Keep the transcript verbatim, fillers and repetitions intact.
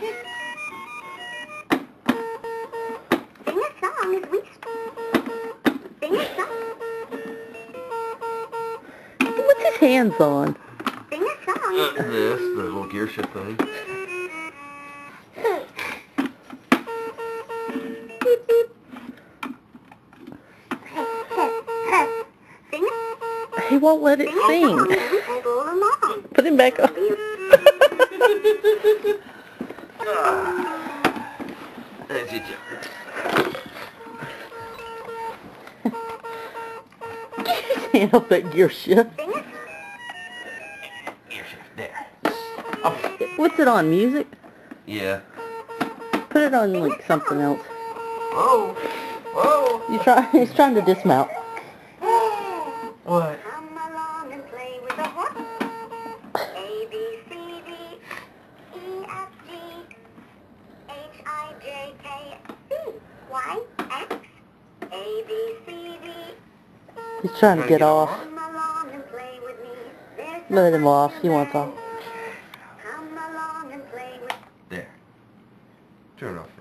Sing a song as we sing a song. What's his hands on? Sing a song. Uh, this, the little gear shift thing. Beep, beep. Sing a, He won't let it sing a song sing. as we stroll along. Put him back on. That's it. Can't help that gear shift. Sing a, Gear shift, there. Oh, What's it on? Music? yeah. Put it on like something else. Whoa. Whoa. You try. He's trying to dismount. What? come along and play with the horse. A, B, C, D, E, F, G, H, I, J, K, C, Y, X, A, B, C, D. He's trying to get off. Come along and play with me. There's so Let him much off. to He wants learn. off. Come along and play with There. Turn it off.